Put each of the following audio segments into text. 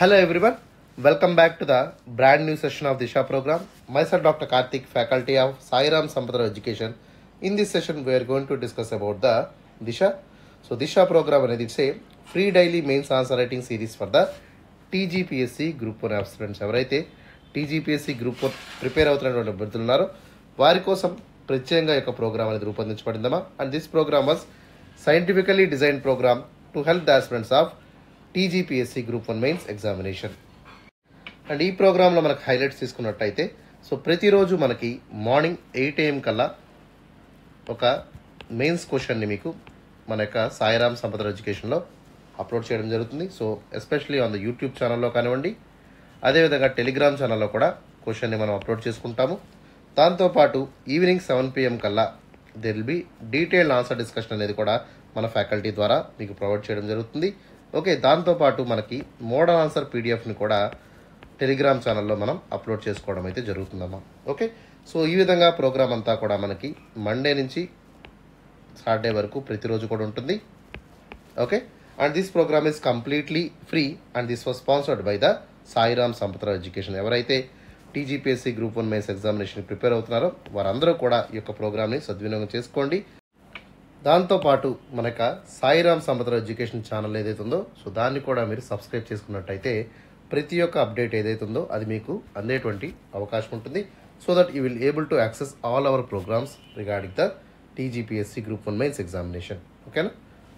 Hello everyone, welcome back to the brand new session of Disha program. Myself Dr. Karthik, faculty of Sairam Sampadra Education. In this session we are going to discuss about the Disha. So Disha program అనేది it's a free daily mains answer writing series for the TGPSC Group-1 aspirants. ఎవరైతే TGPSC Group-1 prepare అవుతున్నటువంటి అభ్యర్థులు ఉన్నారో వారి కోసం ప్రత్యేకంగా యొక్క programme అనేది రూపొందించబడిందమ్మా. And this programme was scientifically design programme to help the aspirants of TGPSC Group-1 mains examination. And ఈ ప్రోగ్రాంలో మనకు హైలైట్స్ తీసుకున్నట్టయితే సో ప్రతిరోజు మనకి మార్నింగ్ 8 AM కల్లా ఒక మెయిన్స్ క్వశ్చన్ని మీకు మన యొక్క సాయిరామ్ సంపద ఎడ్యుకేషన్లో అప్లోడ్ చేయడం జరుగుతుంది. So especially on the YouTube ఛానల్లో కానివ్వండి, అదేవిధంగా టెలిగ్రామ్ ఛానల్లో కూడా క్వశ్చన్ని మనం అప్లోడ్ చేసుకుంటాము. దాంతోపాటు ఈవినింగ్ 7 PM కల్లా there will be detailed answer discussion అనేది కూడా మన ఫ్యాకల్టీ ద్వారా మీకు ప్రొవైడ్ చేయడం జరుగుతుంది. ఓకే, దాంతోపాటు మనకి మోడల్ ఆన్సర్ పీడిఎఫ్ని కూడా టెలిగ్రామ్ ఛానల్లో మనం అప్లోడ్ చేసుకోవడం అయితే జరుగుతుందమ్మా. ఓకే, సో ఈ విధంగా ప్రోగ్రామ్ అంతా కూడా మనకి మండే నుంచి సాటర్డే వరకు ప్రతిరోజు కూడా ఉంటుంది. Okay, and this program is completely free and this was sponsored by the Sairam Sampada education. ఎవరైతే TGPSC Group-1 mains examination prepare అవుతున్నారో వారందరూ కూడా ఈ యొక్క ప్రోగ్రామ్ని సద్వినియోగం చేసుకోండి. దాంతోపాటు మన యొక్క సాయిరామ్ సంపద ఎడ్యుకేషన్ ఛానల్ ఏదైతే ఉందో సో దాన్ని కూడా మీరు సబ్స్క్రైబ్ చేసుకున్నట్టయితే ప్రతి ఒక్క అప్డేట్ ఏదైతే ఉందో అది మీకు అందేటువంటి అవకాశం ఉంటుంది. So that you will able to access all our programs regarding the TGPSC Group-1 mains examination. ఓకేనా?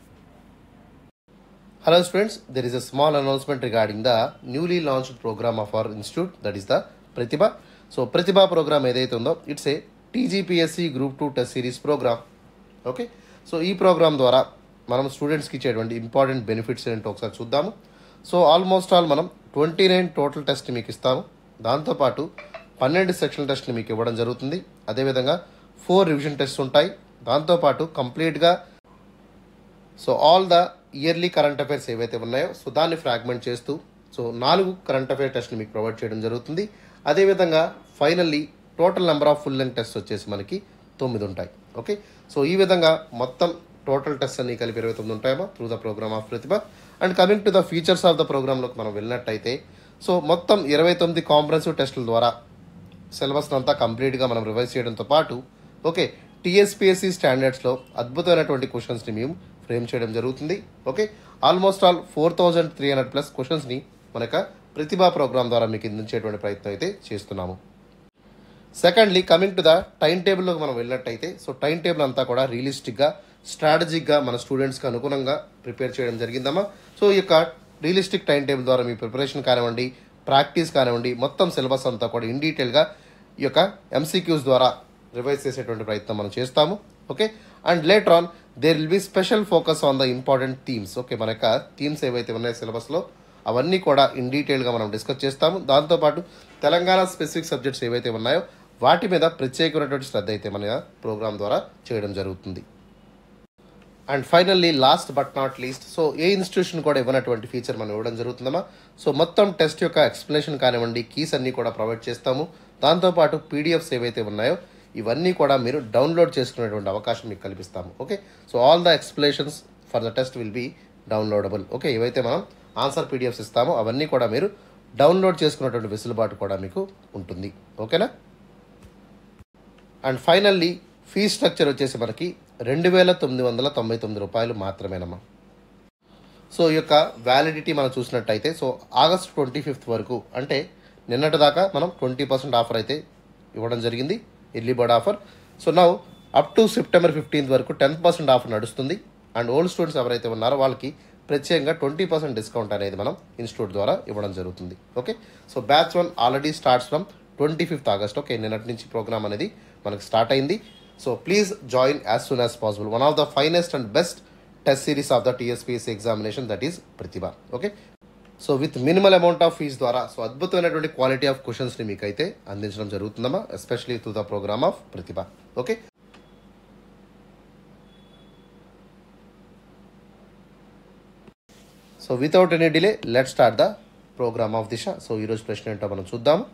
Hello students, there is a small announcement regarding the newly launched program of our institute, that is the Pratibha. So Pratibha program ఏదైతే ఉందో it's a TGPSC Group-2 test series program. Okay, so ఈ program ద్వారా మనం స్టూడెంట్స్కి ఇచ్చేటువంటి important benefits ఏంటో ఒకసారి చూద్దాము. సో ఆల్మోస్ట్ ఆల్ మనం 29 టోటల్ టెస్ట్ మీకు ఇస్తాము. దాంతోపాటు 12 సెక్షనల్ టెస్ట్ని మీకు ఇవ్వడం జరుగుతుంది. అదేవిధంగా 4 రివిజన్ టెస్ట్ ఉంటాయి. దాంతోపాటు కంప్లీట్గా so all the yearly current affairs ఏవైతే ఉన్నాయో సో దాన్ని ఫ్రాగ్మెంట్ చేస్తూ సో 4 కరెంట్ అఫైర్ టెస్ట్ని మీకు ప్రొవైడ్ చేయడం జరుగుతుంది. అదేవిధంగా finally total number of full length test వచ్చేసి మనకి 9 ఉంటాయి. ఓకే, సో ఈ విధంగా మొత్తం టోటల్ టెస్ట్ అన్ని కలిపి 29 ఉంటాయమ్మా through the program of Pratibha. And coming to the features of the ప్రోగ్రామ్లోకి మనం వెళ్ళినట్టయితే సో మొత్తం 29 కాంప్రహెన్సివ్ టెస్టుల ద్వారా సిలబస్ అంతా కంప్లీట్గా మనం రివైజ్ చేయడంతో పాటు ఓకే TSPSC స్టాండర్డ్స్లో అద్భుతమైనటువంటి క్వశ్చన్స్ని మేము ఫ్రేమ్ చేయడం జరుగుతుంది. ఓకే, ఆల్మోస్ట్ ఆల్ 4300+ క్వశ్చన్స్ని మన యొక్క ప్రతిభా ప్రోగ్రామ్ ద్వారా మీకు అందించేటువంటి ప్రయత్నం అయితే చేస్తున్నాము. Secondly coming to the time టేబుల్లోకి మనం వెళ్ళినట్టయితే సో టైం టేబుల్ అంతా కూడా రియలిస్టిక్గా స్ట్రాటజిక్గా మన స్టూడెంట్స్కి అనుగుణంగా ప్రిపేర్ చేయడం జరిగిందమ్మా. సో ఈ యొక్క రియలిస్టిక్ టైం టేబుల్ ద్వారా మీ ప్రిపరేషన్ కానివ్వండి, ప్రాక్టీస్ కానివ్వండి, మొత్తం సిలబస్ అంతా కూడా ఇన్ డీటెయిల్గా ఈ యొక్క MCQs ద్వారా రివైజ్ చేసేటువంటి ప్రయత్నం మనం చేస్తాము. Okay, and later on there will be special focus on the important themes. Okay, మన యొక్క థీమ్స్ ఏవైతే ఉన్నాయో సిలబస్లో అవన్నీ కూడా ఇన్ డీటెయిల్గా మనం డిస్కస్ చేస్తాము. దాంతోపాటు తెలంగాణ స్పెసిఫిక్ సబ్జెక్ట్స్ ఏవైతే ఉన్నాయో వాటి మీద ప్రత్యేకమైనటువంటి శ్రద్ధ అయితే మన ప్రోగ్రామ్ ద్వారా చేయడం జరుగుతుంది. And finally last but not least so a institution కూడా ఇవ్వనటువంటి ఫీచర్ మనం ఇవ్వడం జరుగుతుందమ్మా. సో మొత్తం టెస్ట్ యొక్క ఎక్స్ప్లెనేషన్ కానివ్వండి, కీస్ అన్నీ కూడా ప్రొవైడ్ చేస్తాము. దాంతోపాటు PDFs ఏవైతే ఉన్నాయో ఇవన్నీ కూడా మీరు డౌన్లోడ్ చేసుకునేటువంటి అవకాశం మీకు కల్పిస్తాము. Okay, so all the explanations for the test will be downloadable. Okay, ఏవైతే మనం ఆన్సర్ PDFs ఇస్తామో అవన్నీ కూడా మీరు డౌన్లోడ్ చేసుకునేటువంటి వెసులుబాటు కూడా మీకు ఉంటుంది. ఓకేనా? అండ్ ఫైనల్లీ ఫీ స్ట్రక్చర్ వచ్చేసి మనకి 2999 రూపాయలు మాత్రమేనమ్మా. సో ఈ యొక్క వ్యాలిడిటీ మనం చూసినట్టయితే సో ఆగస్ట్ 25th వరకు, అంటే నిన్నటి దాకా మనం 20% ఆఫర్ అయితే ఇవ్వడం జరిగింది, early bird offer. So now up to September 15th వరకు 10% ఆఫర్ నడుస్తుంది. అండ్ ఓల్డ్ స్టూడెంట్స్ ఎవరైతే ఉన్నారో వాళ్ళకి ప్రత్యేకంగా 20% డిస్కౌంట్ అనేది మనం ఇన్స్టిట్యూట్ ద్వారా ఇవ్వడం జరుగుతుంది. Okay, so batch 1 already starts from 25th August. Okay, నిన్నటి నుంచి ప్రోగ్రామ్ అనేది మనకు స్టార్ట్ అయింది. So please join as soon as possible. One of the finest and best test series of the TSPSC examination, that is Pratibha. Okay, so with minimal amount of fees ద్వారా so అద్భుతమైనటువంటి quality of క్వశ్చన్స్ని మీకు అయితే అందించడం జరుగుతుందమ్మా, especially through the program of Pratibha. Okay, so without any delay let start the program of Disha. So ఈరోజు ప్రశ్న ఏంటో మనం చూద్దాము.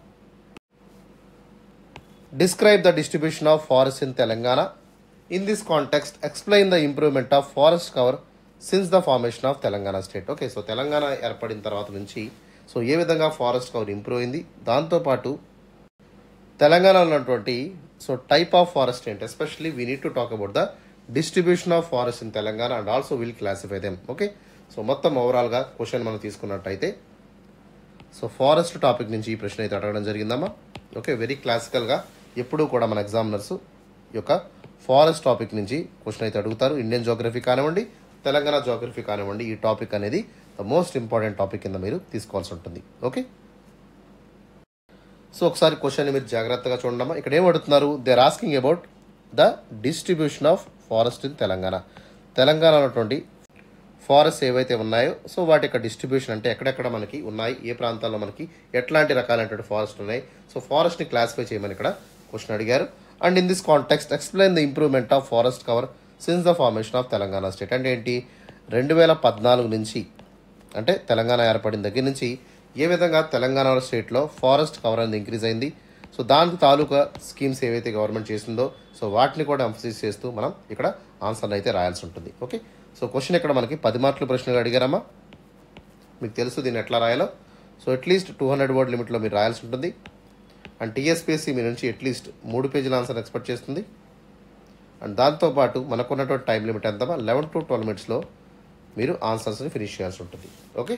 Describe the distribution of forests in Telangana. In this context, explain the improvement of forest cover since the formation of Telangana state. Okay, so Telangana ఏర్పడిన తర్వాత నుంచి so ఏ విధంగా ఫారెస్ట్ కవర్ ఇంప్రూవ్ అయింది, దాంతోపాటు తెలంగాణలో ఉన్నటువంటి సో టైప్ ఆఫ్ ఫారెస్ట్ ఏంటి, especially we need to talk about the distribution of forest in Telangana and also will classify them. Okay, so మొత్తం ఓవరాల్గా క్వశ్చన్ మనం తీసుకున్నట్టయితే సో ఫారెస్ట్ టాపిక్ నుంచి ఈ ప్రశ్న అయితే అడగడం జరిగిందమ్మా. ఓకే, వెరీ క్లాసికల్గా ఎప్పుడూ కూడా మన ఎగ్జామినర్స్ ఈ యొక్క ఫారెస్ట్ టాపిక్ నుంచి క్వశ్చన్ అయితే అడుగుతారు. ఇండియన్ జోగ్రఫీ కానివ్వండి, తెలంగాణ జోగ్రఫీ కానివ్వండి, ఈ టాపిక్ అనేది ద మోస్ట్ ఇంపార్టెంట్ టాపిక్ కింద మీరు తీసుకోవాల్సి ఉంటుంది. ఓకే, సో ఒకసారి క్వశ్చన్ మీరు జాగ్రత్తగా చూడమ్మా. ఇక్కడ ఏం అడుగుతున్నారు, they are asking about the distribution of forest in Telangana. తెలంగాణలో ఉన్నటువంటి ఫారెస్ట్ ఏవైతే ఉన్నాయో సో వాటి యొక్క డిస్ట్రిబ్యూషన్ అంటే ఎక్కడెక్కడ మనకి ఉన్నాయి, ఏ ప్రాంతాల్లో మనకి ఎట్లాంటి రకాలైనటువంటి ఫారెస్ట్ ఉన్నాయి, సో ఫారెస్ట్ని క్లాసిఫై చేయమని ఇక్కడ క్వశ్చన్ అడిగారు. And in this context explain the improvement of forest cover since the formation of Telangana state. అంటే ఏంటి, 2014 నుంచి అంటే తెలంగాణ ఏర్పడిన దగ్గర నుంచి ఏ విధంగా తెలంగాణ స్టేట్లో ఫారెస్ట్ కవర్ అనేది ఇంక్రీజ్ అయింది, సో దానికి తాలూకా స్కీమ్స్ ఏవైతే గవర్నమెంట్ చేసిందో సో వాటిని కూడా ఎంఫసిస్ చేస్తూ మనం ఇక్కడ ఆన్సర్ని అయితే రాయాల్సి ఉంటుంది. ఓకే, సో క్వశ్చన్ ఇక్కడ మనకి 10 మార్కుల ప్రశ్నలు అడిగారమ్మా. మీకు తెలుసు దీన్ని ఎట్లా రాయాలో. సో అట్లీస్ట్ 200 వర్డ్ లిమిట్లో మీరు రాయాల్సి ఉంటుంది. అండ్ టీఎస్పీఎస్సీ మీ నుంచి అట్లీస్ట్ 3 పేజీల ఆన్సర్ ఎక్స్పెక్ట్ చేస్తుంది. అండ్ దాంతోపాటు మనకున్నటువంటి టైం లిమిట్ ఎంతమా 11 to 12 minutesలో మీరు ఆన్సర్స్ని ఫినిష్ చేయాల్సి ఉంటుంది. Okay,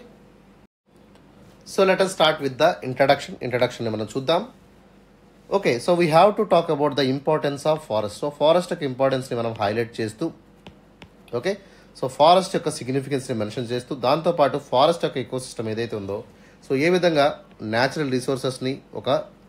so let us start with the ఇంట్రడక్షన్ని మనం చూద్దాం. Okay, so we have to talk about the importance of forest. So forest యొక్క ఇంపార్టెన్స్ని మనం హైలైట్ చేస్తూ, ఓకే, సో ఫారెస్ట్ యొక్క సిగ్నిఫికెన్స్ని మెన్షన్ చేస్తూ, దాంతోపాటు ఫారెస్ట్ యొక్క ఎకోసిస్టమ్ ఏదైతే ఉందో సో ఏ విధంగా న్యాచురల్ రిసోర్సెస్ని ఒక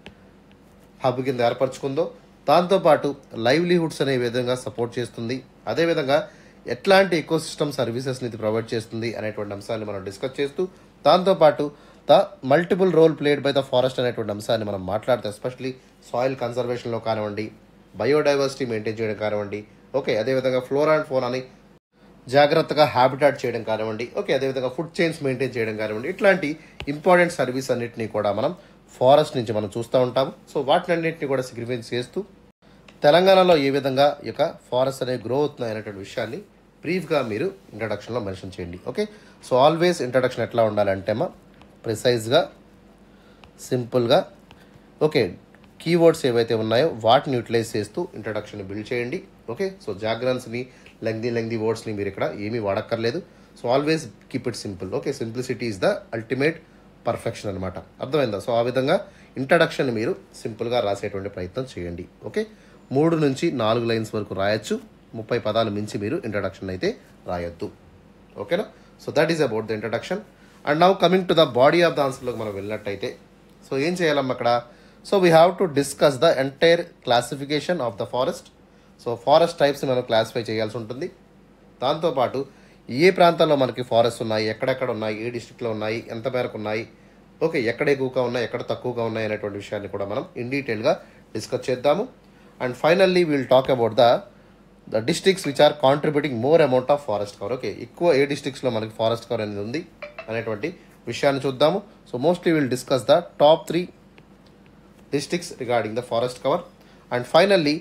హబ్ కింద ఏర్పరచుకుందో, దాంతోపాటు లైవ్లీహుడ్స్ అనే విధంగా సపోర్ట్ చేస్తుంది, అదేవిధంగా ఎట్లాంటి ఎకోసిస్టమ్ సర్వీసెస్ని ఇది ప్రొవైడ్ చేస్తుంది అనేటువంటి అంశాన్ని మనం డిస్కస్ చేస్తూ, దాంతోపాటు the multiple role played by the forest అనేటువంటి అంశాన్ని మనం మాట్లాడితే ఎస్పెషలీ సాయిల్ కన్సర్వేషన్లో కానివ్వండి, బయోడైవర్సిటీ మెయింటైన్ చేయడం కానివ్వండి, ఓకే, అదేవిధంగా ఫ్లోరా అండ్ ఫోనాని జాగ్రత్తగా హ్యాబిటాట్ చేయడం కానివ్వండి, ఓకే, అదేవిధంగా ఫుడ్ చైన్స్ మెయింటైన్ చేయడం కానివ్వండి, ఇట్లాంటి ఇంపార్టెంట్ సర్వీస్ అన్నింటినీ కూడా మనం ఫారెస్ట్ నుంచి మనం చూస్తూ ఉంటాము. సో వాటిని అన్నింటినీ కూడా సిగ్నిఫికెన్స్ చేస్తూ తెలంగాణలో ఏ విధంగా ఈ యొక్క ఫారెస్ట్ అనేవి గ్రో అవుతున్నాయి అనేటువంటి విషయాన్ని బ్రీఫ్గా మీరు ఇంట్రడక్షన్లో మెన్షన్ చేయండి. ఓకే, సో ఆల్వేస్ ఇంట్రడక్షన్ ఎట్లా ఉండాలంటే ప్రిసైజ్గా, సింపుల్గా, ఓకే, కీవర్డ్స్ ఏవైతే ఉన్నాయో వాటిని యూటిలైజ్ చేస్తూ ఇంట్రడక్షన్ బిల్డ్ చేయండి. ఓకే, సో జాగ్రన్స్ని లెంగ్దీ వర్డ్స్ని మీరు ఇక్కడ ఏమీ వాడక్కర్లేదు. So always keep it simple. Okay, simplicity is the ultimate perfection అనమాట. అర్థమైందా? సో ఆ విధంగా ఇంట్రడక్షన్ మీరు సింపుల్గా రాసేటువంటి ప్రయత్నం చేయండి. ఓకే, 3 నుంచి 4 లైన్స్ వరకు రాయొచ్చు, 30 పదాలు మించి మీరు ఇంట్రడక్షన్ అయితే రాయొద్దు. ఓకేనా? So that is about the introduction. And now coming to the body of the ఆన్సర్లోకి మనం వెళ్ళినట్టయితే సో ఏం చేయాలమ్మా అక్కడ, so we have to discuss the entire classification of the forest. So forest టైప్స్ని మనం క్లాసిఫై చేయాల్సి ఉంటుంది. దాంతోపాటు ఏ ప్రాంతాల్లో మనకి ఫారెస్ట్ ఉన్నాయి, ఎక్కడెక్కడ ఉన్నాయి, ఏ డిస్ట్రిక్ట్లో ఉన్నాయి, ఎంత మేరకు ఉన్నాయి, ఓకే, ఎక్కడ ఎక్కువగా ఉన్నాయి, ఎక్కడ తక్కువగా ఉన్నాయి అనేటువంటి విషయాన్ని కూడా మనం ఇన్ డీటెయిల్గా డిస్కస్ చేద్దాము. And finally we'll talk about the districts which are contributing more amount of forest cover. Okay, ఎక్కువ ఏ డిస్ట్రిక్ట్స్లో మనకి ఫారెస్ట్ కవర్ అనేది ఉంది అనేటువంటి విషయాన్ని చూద్దాము. So mostly will discuss the top 3 districts regarding the forest cover. And finally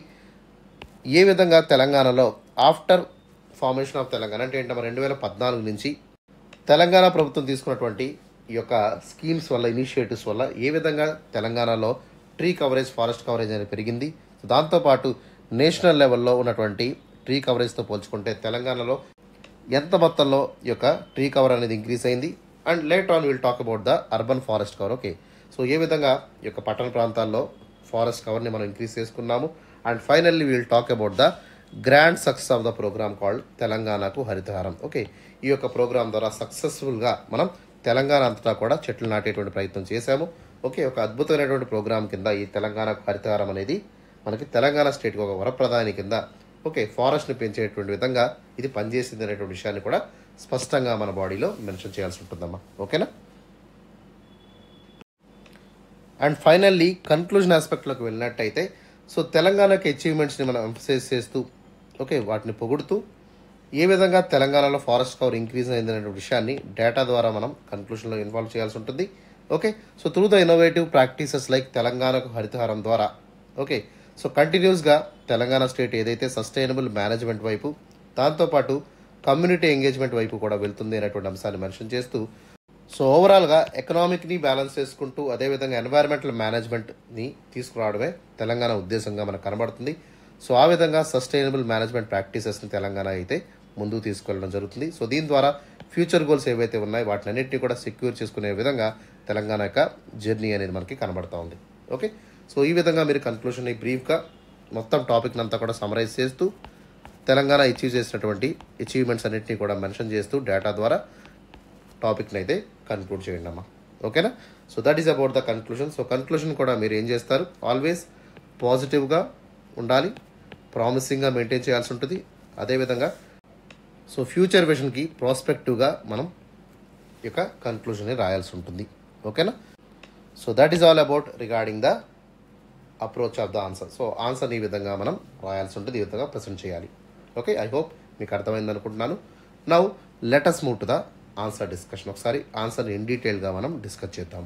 ఏ విధంగా తెలంగాణలో ఆఫ్టర్ ఫార్మేషన్ ఆఫ్ తెలంగాణ అంటే ఏంటమ్మా 2014 నుంచి తెలంగాణ ప్రభుత్వం తీసుకున్నటువంటి ఈ యొక్క స్కీమ్స్ వల్ల, ఇనిషియేటివ్స్ వల్ల ఏ విధంగా తెలంగాణలో ట్రీ కవరేజ్, ఫారెస్ట్ కవరేజ్ అనేది పెరిగింది. దాంతోపాటు నేషనల్ లెవెల్లో ఉన్నటువంటి ట్రీ కవరేజ్తో పోల్చుకుంటే తెలంగాణలో ఎంత మొత్తంలో ఈ యొక్క ట్రీ కవర్ అనేది ఇంక్రీజ్ అయింది. And later on will talk about the urban forest cover. Okay, so ఏ విధంగా ఈ యొక్క పట్టణ ప్రాంతాల్లో ఫారెస్ట్ కవర్ని మనం ఇంక్రీజ్ చేసుకున్నాము. And finally will talk about the grand success of the program called తెలంగాణకు హరితహారం. ఓకే, ఈ యొక్క ప్రోగ్రామ్ ద్వారా సక్సెస్ఫుల్గా మనం తెలంగాణ అంతటా కూడా చెట్లు నాటేటువంటి ప్రయత్నం చేశాము. ఓకే, ఒక అద్భుతమైనటువంటి ప్రోగ్రామ్ కింద ఈ తెలంగాణకు హరితహారం అనేది మనకి తెలంగాణ స్టేట్కి ఒక వరప్రధాని కింద, ఓకే, ఫారెస్ట్ని పెంచేటువంటి విధంగా ఇది పనిచేసింది అనేటువంటి విషయాన్ని కూడా స్పష్టంగా మన బాడీలో మెన్షన్ చేయాల్సి ఉంటుందమ్మా. ఓకేనా? అండ్ ఫైనల్లీ కన్క్లూజన్ ఆస్పెక్ట్లోకి వెళ్ళినట్టయితే సో తెలంగాణకి అచీవ్మెంట్స్ని మనం ఎంఫసైజ్ చేస్తూ, ఓకే, వాటిని పొగుడుతూ ఏ విధంగా తెలంగాణలో ఫారెస్ట్ కవర్ ఇంక్రీజ్ అయింది అనే విషయాన్ని డేటా ద్వారా మనం కన్క్లూషన్లో ఇన్వాల్వ్ చేయాల్సి ఉంటుంది. Okay, so through the innovative practices like తెలంగాణకు హరితహారం ద్వారా, ఓకే, సో కంటిన్యూస్గా తెలంగాణ స్టేట్ ఏదైతే సస్టైనబుల్ మేనేజ్మెంట్ వైపు, దాంతోపాటు కమ్యూనిటీ ఎంగేజ్మెంట్ వైపు కూడా వెళ్తుంది అనేటువంటి అంశాన్ని మెన్షన్ చేస్తూ, సో ఓవరాల్గా ఎకనామిక్ని బ్యాలెన్స్ చేసుకుంటూ అదేవిధంగా ఎన్వైరన్మెంటల్ మేనేజ్మెంట్ని తీసుకురావడమే తెలంగాణ ఉద్దేశంగా మనకు కనబడుతుంది. సో ఆ విధంగా సస్టైనబుల్ మేనేజ్మెంట్ ప్రాక్టీసెస్ని తెలంగాణ అయితే ముందుకు తీసుకెళ్ళడం జరుగుతుంది. సో దీని ద్వారా ఫ్యూచర్ గోల్స్ ఏవైతే ఉన్నాయో వాటిని అన్నింటినీ కూడా సెక్యూర్ చేసుకునే విధంగా తెలంగాణ యొక్క జర్నీ అనేది మనకి కనబడుతూ ఉంది. ఓకే, సో ఈ విధంగా మీరు కన్క్లూషన్ని బ్రీఫ్గా మొత్తం టాపిక్ని అంతా కూడా సమరైజ్ చేస్తూ తెలంగాణ అచీవ్ చేసినటువంటి అచీవ్మెంట్స్ అన్నింటినీ కూడా మెన్షన్ చేస్తూ డేటా ద్వారా టాపిక్ని అయితే కన్క్లూడ్ చేయండి అమ్మా. ఓకేనా? So that is about the conclusion. So conclusion కూడా మీరు ఏం చేస్తారు, ఆల్వేస్ పాజిటివ్గా ఉండాలి, ప్రామిసింగ్గా మెయింటైన్ చేయాల్సి ఉంటుంది. అదేవిధంగా సో ఫ్యూచర్ విజన్కి ప్రాస్పెక్టివ్గా మనం ఈ యొక్క కన్క్లూజన్ని రాయాల్సి ఉంటుంది. ఓకేనా? So that is all about regarding the approach of the answer. So ఆన్సర్ని ఈ విధంగా మనం రాయాల్సి ఉంటుంది, ఈ విధంగా ప్రజెంట్ చేయాలి. ఓకే, ఐ హోప్ మీకు అర్థమైంది అనుకుంటున్నాను. Now let us move to the answer discussion. ఒకసారి ఆన్సర్ని ఇన్ డీటెయిల్గా మనం డిస్కస్ చేద్దాం.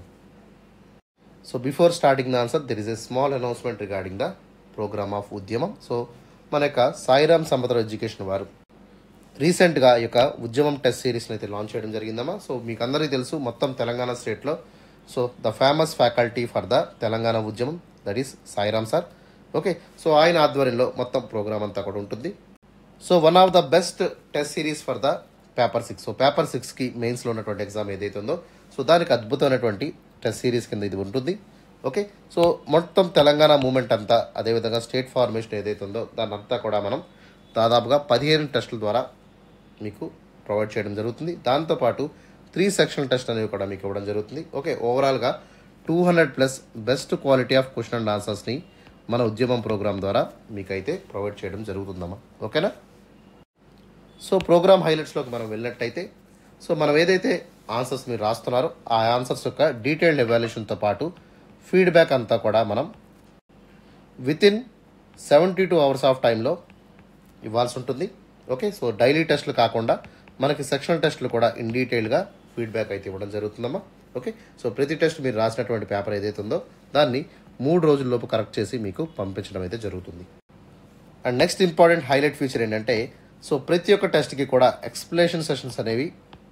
So before starting the answer there is a small announcement regarding the program of Udyamam. So మన యొక్క సాయిరామ్ సమగ్ర ఎడ్యుకేషన్ వారు రీసెంట్గా ఈ యొక్క ఉద్యమం టెస్ట్ సిరీస్ని అయితే లాంచ్ చేయడం జరిగిందమ్మా. సో మీకు అందరికీ తెలుసు, మొత్తం తెలంగాణ స్టేట్లో so the famous faculty for the Telangana Udyamam that is Sairam sir. Okay, so ఆయన ఆధ్వర్యంలో మొత్తం ప్రోగ్రామ్ అంతా కూడా ఉంటుంది. So one of the best test series for the paper 6. So paper 6కి మెయిన్స్లో ఉన్నటువంటి ఎగ్జామ్ ఏదైతే ఉందో సో దానికి అద్భుతమైనటువంటి టెస్ట్ సిరీస్ కింద ఇది ఉంటుంది. ఓకే, సో మొత్తం తెలంగాణ మూమెంట్ అంతా అదేవిధంగా స్టేట్ ఫార్మేషన్ ఏదైతే ఉందో దాన్ని అంతా కూడా మనం దాదాపుగా 15 టెస్టుల ద్వారా మీకు ప్రొవైడ్ చేయడం జరుగుతుంది. దాంతోపాటు 3 సెక్షనల్ టెస్ట్ అనేవి కూడా మీకు ఇవ్వడం జరుగుతుంది. ఓకే, ఓవరాల్గా 200+ best quality of question and ఆన్సర్స్ని మన ఉద్యమం ప్రోగ్రామ్ ద్వారా మీకైతే ప్రొవైడ్ చేయడం జరుగుతుందమ్మా. ఓకేనా? సో ప్రోగ్రామ్ హైలైట్స్లోకి మనం వెళ్ళినట్టయితే సో మనం ఏదైతే ఆన్సర్స్ మీరు రాస్తున్నారో ఆ ఆన్సర్స్ యొక్క డీటెయిల్డ్ ఎవాల్యుయేషన్తో పాటు ఫీడ్బ్యాక్ అంతా కూడా మనం వితిన్ 72 అవర్స్ ఆఫ్ టైంలో ఇవ్వాల్సి ఉంటుంది. ఓకే, సో డైలీ టెస్టులు కాకుండా మనకి సెక్షనల్ టెస్టులు కూడా ఇన్ డీటెయిల్గా ఫీడ్బ్యాక్ అయితే ఇవ్వడం జరుగుతుందమ్మా. ఓకే, సో ప్రతి టెస్ట్ మీరు రాసినటువంటి పేపర్ ఏదైతే ఉందో దాన్ని 3 రోజుల్లోపు కరెక్ట్ చేసి మీకు పంపించడం అయితే జరుగుతుంది. And next important highlight feature ఏంటంటే సో ప్రతి ఒక్క టెస్ట్కి కూడా ఎక్స్ప్లెనేషన్ సెషన్స్ అనేవి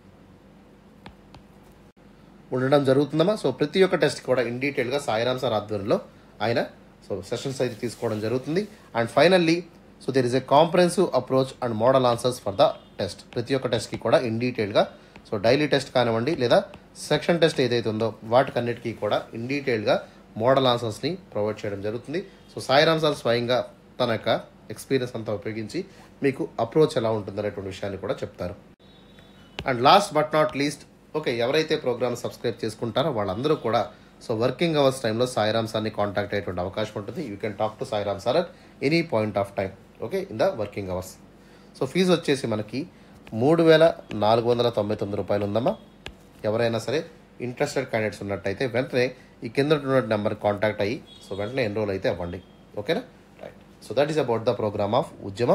ఉండడం జరుగుతుందమ్మా. సో ప్రతి ఒక్క టెస్ట్ కూడా ఇన్ డీటెయిల్గా సాయిరామ్ సార్ ఆధ్వర్యంలో ఆయన సో సెషన్స్ అయితే తీసుకోవడం జరుగుతుంది. And finally so there is a comprehensive approach and model answers for the test. ప్రతి ఒక్క టెస్ట్కి కూడా ఇన్ డీటెయిల్గా సో డైలీ టెస్ట్ కానివ్వండి లేదా సెక్షన్ టెస్ట్ ఏదైతే ఉందో వాటికన్నిటికీ కూడా ఇన్ డీటెయిల్గా మోడల్ ఆన్సర్స్ని ప్రొవైడ్ చేయడం జరుగుతుంది. సో సాయిరామ్ సార్ స్వయంగా తన యొక్క ఎక్స్పీరియన్స్ అంతా ఉపయోగించి మీకు అప్రోచ్ ఎలా ఉంటుందనేటువంటి విషయాన్ని కూడా చెప్తారు. And last but not least, okay, ఎవరైతే ప్రోగ్రామ్ సబ్స్క్రైబ్ చేసుకుంటారో వాళ్ళందరూ కూడా సో వర్కింగ్ అవర్స్ టైంలో సాయిరామ్ సార్ని కాంటాక్ట్ అయ్యేటువంటి అవకాశం ఉంటుంది. You can talk to Sairam sir at any point of time. Okay, in the working hours. So fee వచ్చేసి మనకి 3,499 రూపాయలు ఉందమ్మా. ఎవరైనా సరే ఇంట్రెస్టెడ్ క్యాండిడేట్స్ ఉన్నట్టయితే వెంటనే ఈ కింద ఉన్నటువంటి నెంబర్ కాంటాక్ట్ అయ్యి సో వెంటనే ఎన్రోల్ అయితే అవ్వండి. ఓకేనా? Right. So that is about the program of Udyamam.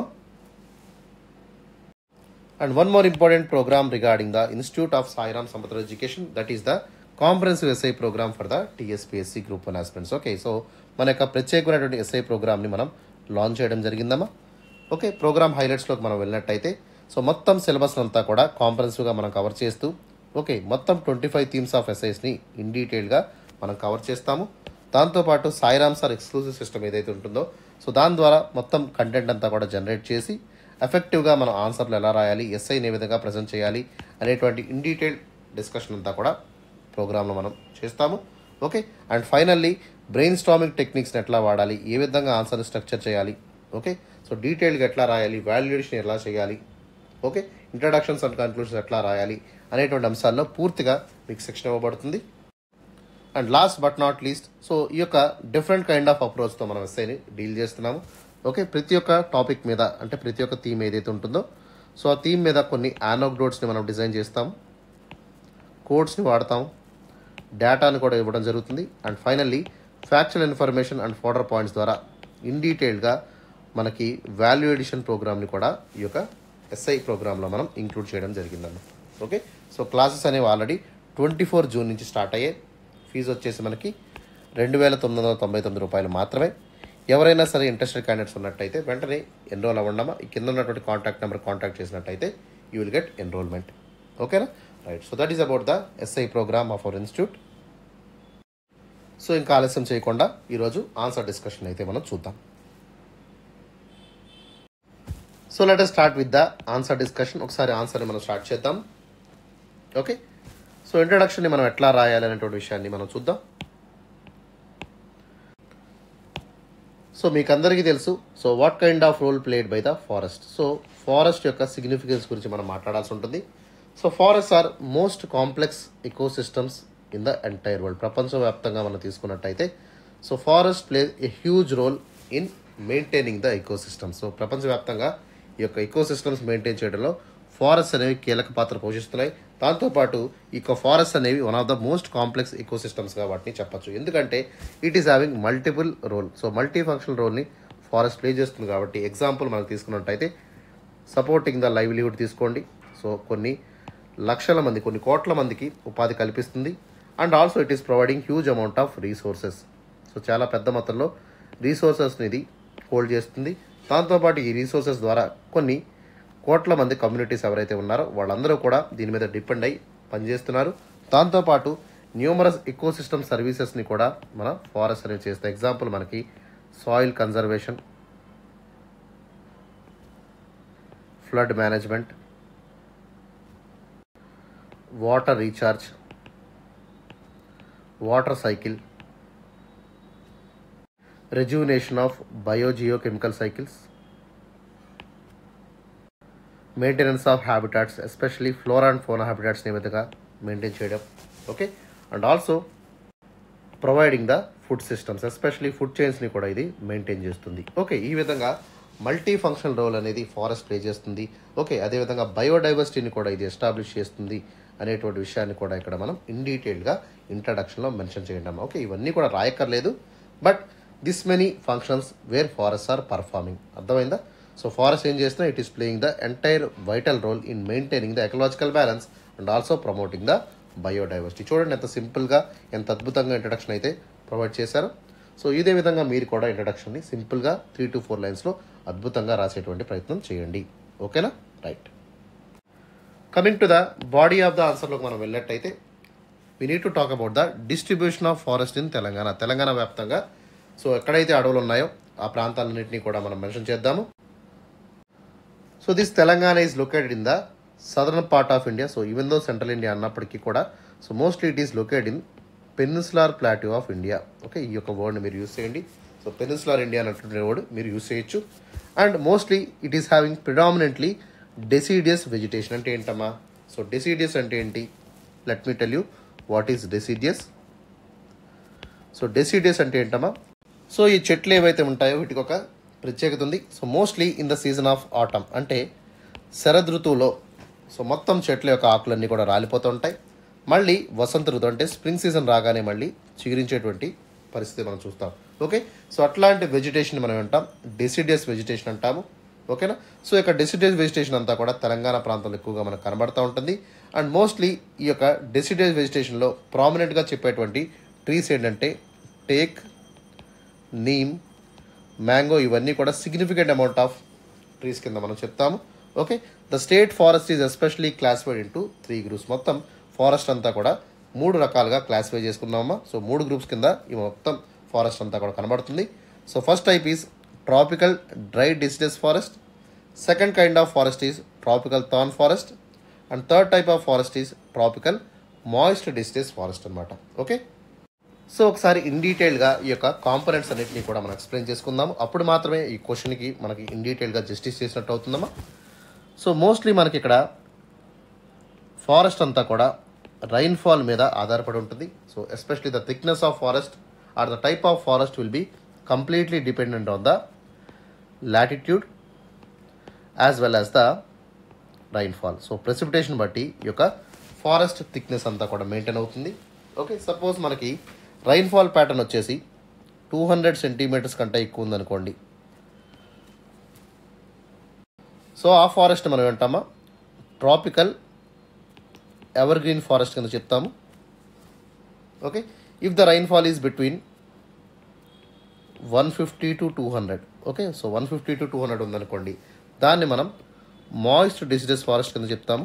And one more important program regarding the Institute of Sairam Samatra Education, that is the comprehensive essay program for the TSPSC Group-1 aspirants. Okay, so మన యొక్క ప్రత్యేకమైనటువంటి SI ప్రోగ్రామ్ని మనం launch చేయడం జరిగిందమ్మా. Okay, programme హైలైట్స్లోకి మనం వెళ్ళినట్టయితే so మొత్తం సిలబస్ అంతా కూడా కాంప్రహెన్సివ్గా మనం కవర్ చేస్తూ ఓకే మొత్తం 25 థీమ్స్ ఆఫ్ ఎస్ఐస్ని ఇన్ డీటెయిల్గా మనం కవర్ చేస్తాము. దాంతోపాటు సాయిరామ్ సార్ ఎక్స్క్లూజివ్ సిస్టమ్ ఏదైతే ఉంటుందో సో దాని ద్వారా మొత్తం కంటెంట్ అంతా కూడా జనరేట్ చేసి ఎఫెక్టివ్గా మనం ఆన్సర్లు ఎలా రాయాలి, ఎస్ఐని ఏ విధంగా ప్రజెంట్ చేయాలి అనేటువంటి ఇన్ డీటెయిల్ డిస్కషన్ అంతా కూడా ప్రోగ్రాంలో మనం చేస్తాము. Okay, and finally brainstorming టెక్నిక్స్ని ఎట్లా వాడాలి, ఏ విధంగా ఆన్సర్ని స్ట్రక్చర్ చేయాలి, ఓకే, సో డీటెయిల్గా ఎట్లా రాయాలి, వాల్యుయేషన్ ఎలా చేయాలి, ఓకే, ఇంట్రడక్షన్స్ అండ్ కన్క్లూషన్స్ ఎట్లా రాయాలి అనేటువంటి అంశాల్లో పూర్తిగా మీకు సెక్షన్ ఇవ్వబడుతుంది. And last but not least so ఈ యొక్క డిఫరెంట్ కైండ్ ఆఫ్ అప్రోచ్తో మనం ఎస్ఐని డీల్ చేస్తున్నాము. ఓకే, ప్రతి ఒక్క టాపిక్ మీద అంటే ప్రతి ఒక్క థీమ్ ఏదైతే ఉంటుందో సో ఆ థీమ్ మీద కొన్ని యానోక్డోట్స్ని మనం డిజైన్ చేస్తాం, కోడ్స్ని వాడతాం, డేటాని కూడా ఇవ్వడం జరుగుతుంది. And finally factual information and folder points ద్వారా ఇన్ డీటెయిల్గా మనకి వాల్యూ ఎడిషన్ ప్రోగ్రామ్ని కూడా ఈ యొక్క ఎస్ఐ ప్రోగ్రాంలో మనం ఇంక్లూడ్ చేయడం జరిగిందన్న. ఓకే, సో క్లాసెస్ అనేవి ఆల్రెడీ 24 జూన్ నుంచి స్టార్ట్ అయ్యాయి. ఫీజు వచ్చేసి మనకి 2,999 రూపాయలు మాత్రమే. ఎవరైనా సరే ఇంట్రెస్టెడ్ క్యాండిడేట్స్ ఉన్నట్టయితే వెంటనే ఎన్రోల్ అవ్వండమా. ఈ కింద ఉన్నటువంటి కాంటాక్ట్ నెంబర్ కాంటాక్ట్ చేసినట్టయితే you will get enrollment. Okay na? Right. So that is about the SI program of our institute. So ఇంకా ఆలస్యం చేయకుండా ఈరోజు ఆన్సర్ డిస్కషన్ అయితే మనం చూద్దాం. So let us start with the answer discussion. ఒకసారి ఆన్సర్ని మనం స్టార్ట్ చేద్దాం. ఓకే, సో ఇంట్రడక్షన్ని మనం ఎట్లా రాయాలి అనేటువంటి విషయాన్ని మనం చూద్దాం. సో మీకు అందరికీ తెలుసు, so what kind of role played by the forest. So forest యొక్క సిగ్నిఫికెన్స్ గురించి మనం మాట్లాడాల్సి ఉంటుంది. So forest are most complex ecosystems in the entire world. ప్రపంచవ్యాప్తంగా మనం తీసుకున్నట్టయితే so forest plays a huge role in maintaining the ecosystems. So ప్రపంచవ్యాప్తంగా ఈ యొక్క ఎకోసిస్టమ్స్ మెయింటైన్ చేయడంలో ఫారెస్ట్ అనేవి కీలక పాత్ర పోషిస్తున్నాయి. దాంతోపాటు ఈ యొక్క ఫారెస్ట్ అనేవి one of the most complex ఎకోసిస్టమ్స్గా వాటిని చెప్పచ్చు. ఎందుకంటే it is having multiple role. So multi functional రోల్ని ఫారెస్ట్ ప్లే చేస్తుంది. కాబట్టి ఎగ్జాంపుల్ మనం తీసుకున్నట్టయితే సపోర్టింగ్ ద లైవ్లీహుడ్ తీసుకోండి. సో కొన్ని లక్షల మంది, కొన్ని కోట్ల మందికి ఉపాధి కల్పిస్తుంది. And also it is providing huge amount of resources. So చాలా పెద్ద మొత్తంలో రీసోర్సెస్ని ఇది హోల్డ్ చేస్తుంది. దాంతోపాటు ఈ రీసోర్సెస్ ద్వారా కొన్ని కోట్ల మంది కమ్యూనిటీస్ ఎవరైతే ఉన్నారో వాళ్ళందరూ కూడా దీని మీద డిపెండ్ అయ్యి పనిచేస్తున్నారు. దాంతోపాటు న్యూమరస్ ఎకోసిస్టమ్ సర్వీసెస్ని కూడా మన ఫారెస్ట్ అనేది చేస్తాయి. ఎగ్జాంపుల్ మనకి soil conservation, flood management, water recharge, water cycle, rejuvenation of biogeochemical cycles, maintenance of habitats, especially flora and fauna హ్యాబిటాట్స్ని విధంగా మెయింటైన్ చేయడం. Okay, and also providing the food systems, especially food చైన్స్ని కూడా ఇది maintain చేస్తుంది. Okay, ఈ విధంగా multi functional role అనేది ఫారెస్ట్ ప్లే చేస్తుంది. ఓకే, అదేవిధంగా బయోడైవర్సిటీని కూడా ఇది ఎస్టాబ్లిష్ చేస్తుంది అనేటువంటి విషయాన్ని కూడా ఇక్కడ మనం ఇన్ డీటెయిల్గా ఇంట్రడక్షన్లో మెన్షన్ చేయడం. ఓకే, ఇవన్నీ కూడా రాయక్కర్లేదు, but this many functions where forest are performing. అర్థమైందా? సో ఫారెస్ట్ ఏం చేస్తున్నా, it is playing the entire vital role in maintaining the ecological balance and also promoting the biodiversity. చూడండి ఎంత సింపుల్గా, ఎంత అద్భుతంగా ఇంట్రడక్షన్ అయితే ప్రొవైడ్ చేశారు. సో ఇదే విధంగా మీరు కూడా ఇంట్రడక్షన్ని సింపుల్గా 3 to 4 లైన్స్లో అద్భుతంగా రాసేటువంటి ప్రయత్నం చేయండి. ఓకేనా? Right. Coming to the body of the ఆన్సర్లోకి మనం వెళ్ళినట్టయితే we need to talk about the distribution of forest in Telangana. Telangana వ్యాప్తంగా సో ఎక్కడైతే అడవులు ఉన్నాయో ఆ ప్రాంతాలన్నింటినీ కూడా మనం మెన్షన్ చేద్దాము. So this Telangana is located in the southern part of India. So even though central India అన్నప్పటికీ కూడా so mostly it is located in peninsular plateau of India. Okay, ఈ యొక్క వర్డ్ని మీరు యూస్ చేయండి. సో పెనిన్సులార్ ఇండియా అన్నటువంటి word మీరు use చేయొచ్చు. And mostly it is having predominantly deciduous vegetation. అంటే ఏంటమ్మా? సో డెసిడియస్ అంటే ఏంటి? Let me tell you what is deciduous. So deciduous అంటే ఏంటమ్మా? సో ఈ చెట్లు ఏవైతే ఉంటాయో వీటికి ఒక ప్రత్యేకత ఉంది. So mostly in the season of autumn, అంటే శరదృతువులో సో మొత్తం చెట్ల యొక్క ఆకులన్నీ కూడా రాలిపోతూ ఉంటాయి. మళ్ళీ వసంత ఋతువు అంటే స్ప్రింగ్ సీజన్ రాగానే మళ్ళీ చిగురించేటువంటి పరిస్థితి మనం చూస్తాం. ఓకే, సో అట్లాంటి వెజిటేషన్ మనం అంటాం డెసిడియస్ వెజిటేషన్ అంటాము. ఓకేనా? సో ఈ యొక్క డెసిడియస్ వెజిటేషన్ అంతా కూడా తెలంగాణ ప్రాంతంలో ఎక్కువగా మనకు కనబడుతూ ఉంటుంది. అండ్ మోస్ట్లీ ఈ యొక్క డెసిడియస్ వెజిటేషన్లో ప్రామినెంట్గా చెప్పేటువంటి ట్రీస్ ఏంటంటే టేక్, నీమ్, మ్యాంగో, ఇవన్నీ కూడా సిగ్నిఫికెంట్ అమౌంట్ ఆఫ్ ట్రీస్ కింద మనం చెప్తాము. Okay, the state forest is especially classified into 3 groups. మొత్తం ఫారెస్ట్ అంతా కూడా 3 రకాలుగా క్లాసిఫై చేసుకున్నామా. సో 3 groups కింద ఈ మొత్తం ఫారెస్ట్ అంతా కూడా కనబడుతుంది. So first type is tropical dry deciduous forest, second kind of forest is tropical thorn forest, and third type of forest is tropical moist deciduous forest అనమాట. ఓకే, సో ఒకసారి in డీటెయిల్గా ఈ యొక్క కాంపోనెంట్స్ అన్నింటినీ కూడా మనం ఎక్స్ప్లెయిన్ చేసుకుందాము. అప్పుడు మాత్రమే ఈ క్వశ్చన్కి మనకి ఇన్ డీటెయిల్గా జస్టిస్ చేసినట్టు అవుతుందమ్మా. సో మోస్ట్లీ మనకి ఇక్కడ ఫారెస్ట్ అంతా కూడా రైన్ఫాల్ మీద ఆధారపడి ఉంటుంది. So especially the thickness of forest or the type of forest will be completely dependent on the latitude as well as the rainfall. So precipitation బట్టి ఈ యొక్క ఫారెస్ట్ థిక్నెస్ అంతా కూడా మెయింటైన్ అవుతుంది. ఓకే, సపోజ్ మనకి రైన్ఫాల్ ప్యాటర్న్ వచ్చేసి 200 centimeters కంటే ఎక్కువ ఉందనుకోండి. సో ఆ ఫారెస్ట్ మనం అంటామా ట్రాపికల్ ఎవర్ గ్రీన్ ఫారెస్ట్ కింద చెప్తాము. Okay, if the rainfall is between 150 to 200. Okay, so 150 to 200 ఉందనుకోండి, దాన్ని మనం మాయిస్ట్ డెసిడస్ ఫారెస్ట్ కింద చెప్తాము.